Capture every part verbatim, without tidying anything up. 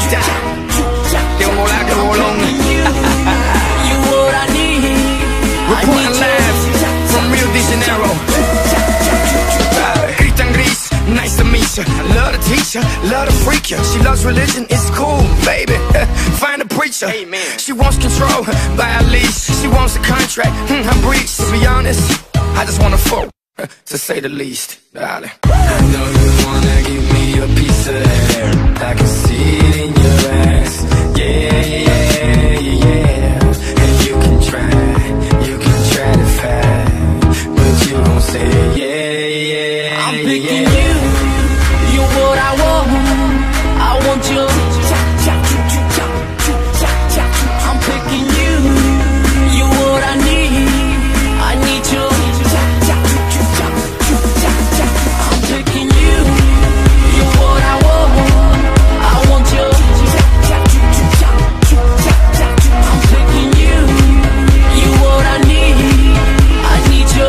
Tengo la que bolón. You what I need. Reporting live from Rio de Janeiro. Cristian Gris, nice to meet you. I love to teach you, love to freak you. She loves religion, it's cool, baby. Find a preacher. She wants control by a leash. She wants a contract, hmm, I breach. To be honest, I just wanna fuck, to say the least, darling. I know you wanna give me a piece of air. I can see it in your ass. Yeah, yeah, yeah. And you can try, you can try to fight, but you gon' say yeah, yeah. I'm picking you. You what I want. I want you. I'm picking you. You what I need. I need you. I'm picking you. You what I want. I want you. I'm picking you. You what I need. I need you.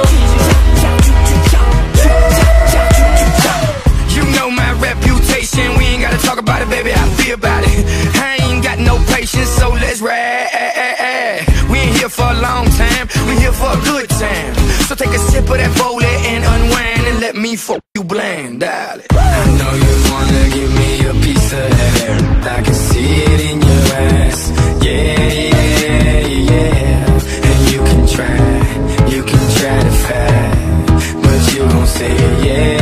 You know my reputation, we ain't gotta talk about it, baby, I feel about it. I ain't got no patience, so let's ride. We ain't here for a long time, we here for a good time. So take a sip of that Foley and unwind and let me fuck you blind, darling. I know you wanna give me a piece of air. I can see it in your ass. Yeah, yeah, yeah. And you can try, you can try to fight, but you gon' say yeah.